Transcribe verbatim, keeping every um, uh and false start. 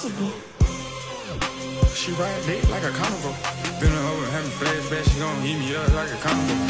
possible. She ride dick like a carnival. Been over having flashbacks, she gon' eat me up like a carnival.